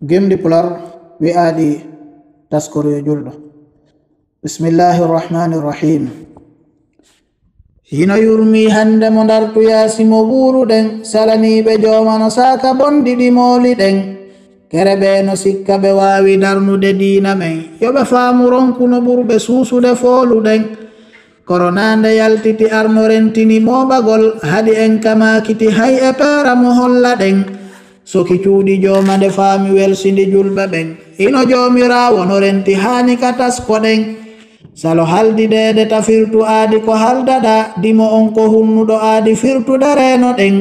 gemdi pular wi'aɗi taskoroyo julɗo. Bismillahirrahmanirrahim. Hino yurmi hande mo dartuya simo ɓuruɗen, salaniɓe jomano saka bondiɗi moliɗen. Kerebe no sikka ɓe wawi darnude dina men, yoɓe faamu ronkuno ɓurɓe suusude foluɗen. Koronande yaltiti arno rentini moɓagol, haɗi en kamakiti hay e pera mo holla ɗen. Soki cuuɗi joma nde faami welsindi julɓe ɓen, ino jomirawo no renti hani ka tasko ɗen. Salo haldi dede ta firtu aadi ko haldaɗa, dimo on ko hunnuɗo aadi firtude reno ɗen.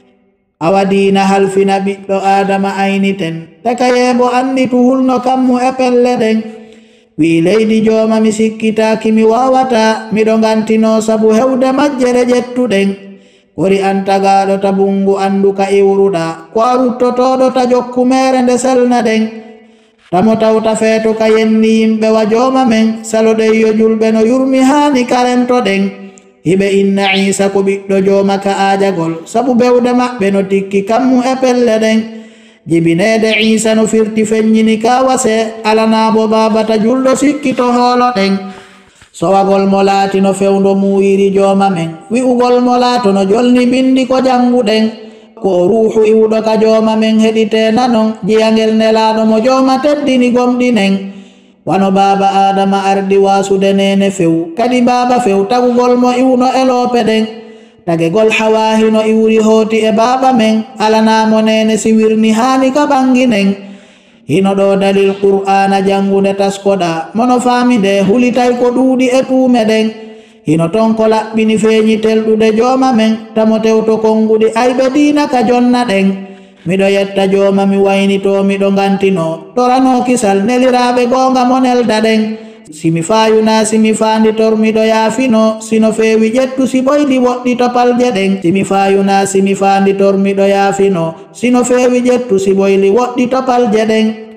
Awa dina halfina ɓiɗɗo adama ayniten, taka yeebo anditu hulno kammu e pelle ɗen. Wi leydi joma mi sikkitaki mi wawata, miɗo gantino sabu hewde majjere ƴettuɗen. Kori antagaɗo ta bungu anduka iwruɗa, ko a ruttotoɗo ta jokkumere nde selna ɗen. Tamo tawta feeto ka yenni yimɓe wa joma men, saloɗen yo julɓe no yurmi hani karento ɗen. Hiɓe inna Isa ko ɓiɗɗo joma ka ajagol, sabu bewde maɓɓe no tikki kammu e pelle ɗen. Jibinede Isa no firti feññini ka wase, alanabo babata julɗo sikkito hoolo ɗen. Sowagol mo laati no fewndo muyiri joma men, wi'ugol mo laato no jolni bindi ko janguɗen. Ko ruuhu iwɗo ka joma men heɗite nanon, jiyangel nelaɗo mo joma teddini gomɗinen. Wano baba adama ardi wasude nene few, kadi baba few tagugol mo iwno elope ɗen. Tagegol hawahi no iwri hoti e baba men, alanamo nene siwirni hani ka banginen. Hino ɗo dalil qur'ana jangude taskoɗa, mono famide hulitay ko ɗuuɗi e tuume ɗen. Hino ton ko laɓɓini feeñi telɗude joma men, tamo tewto konguɗi ayɓe dina ka jonna ɗen. Miɗo yetta joma mi waynito miɗo gantino, torano kisal neliraɓe gonga mo nelda ɗen. Simi fayuna simi fandi tormiɗo yaafino, sino feewi ƴettu si ɓoyɗi woɗɗi to palje ɗen. Simi fayuna simi fandi tormiɗo yaafino, sino feewi ƴettu si ɓoyli woɗɗi to palje ɗen.